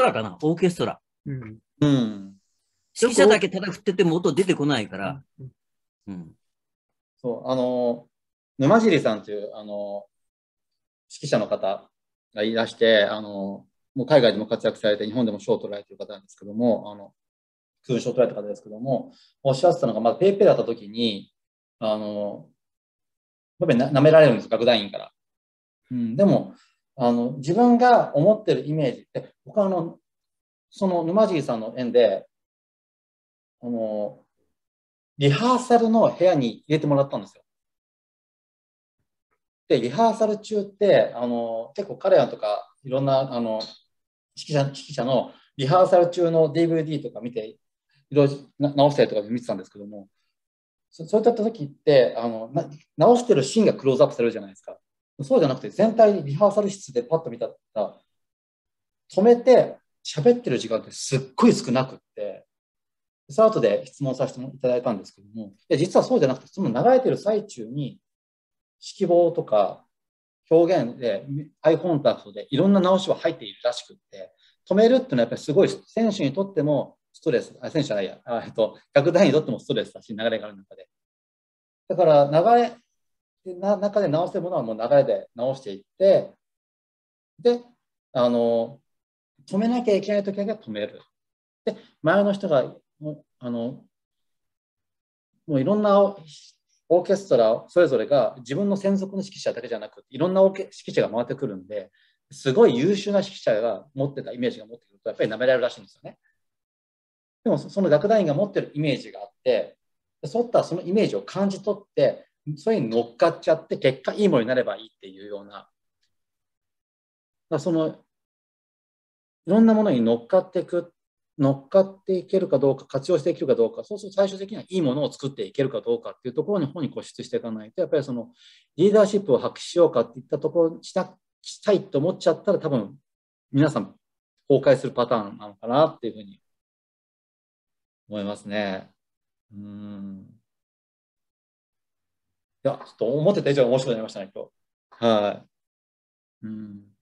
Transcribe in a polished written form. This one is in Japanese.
ラかな、オーケストラ。 うん。 うん。 指揮者だけただ振ってても音出てこないから。うん。 そう、沼尻さんという、指揮者の方がいらして、もう海外でも活躍されて、日本でも賞を取られている方なんですけども、勲章を取られた方ですけども、おっしゃってたのが、まあ、ペイペイだった時に、やっぱり舐められるんです、楽団員から。うん、でも、自分が思ってるイメージって、僕はその沼尻さんの縁で、リハーサルの部屋に入れてもらったんですよ。で、リハーサル中って、結構彼らとか、いろんな、指揮者のリハーサル中の DVD とか見て、いろいろ直したりとか見てたんですけども、そういった時って、直してるシーンがクローズアップされるじゃないですか。そうじゃなくて、全体にリハーサル室でパッと見たら、止めて喋ってる時間ってすっごい少なくって、その後で質問させていただいたんですけども、実はそうじゃなくて、その流れてる最中に、指揮棒とか表現で、アイコンタクトでいろんな直しは入っているらしくって、止めるっていうのはやっぱりすごい選手にとってもストレス、選手じゃないや、楽団員にとってもストレスだし、流れがある中で。だから中で直せるものはもう流れで直していって、で、止めなきゃいけないときだけは止める。で、前の人が、もういろんなオーケストラそれぞれが自分の専属の指揮者だけじゃなくていろんな指揮者が回ってくるんで、すごい優秀な指揮者が持ってたイメージが持ってくるとやっぱり舐められるらしいんですよね。でもその楽団員が持ってるイメージがあって、そういったそのイメージを感じ取ってそれに乗っかっちゃって結果いいものになればいいっていうような、そのいろんなものに乗っかっていけるかどうか、活用していけるかどうか、そうすると最終的にはいいものを作っていけるかどうかっていうところに本に固執していかないと、やっぱりそのリーダーシップを発揮しようかっていったところにしたいと思っちゃったら、多分皆さん崩壊するパターンなのかなっていうふうに思いますね。いや、ちょっと思ってた以上に面白くなりましたね、今日。はい。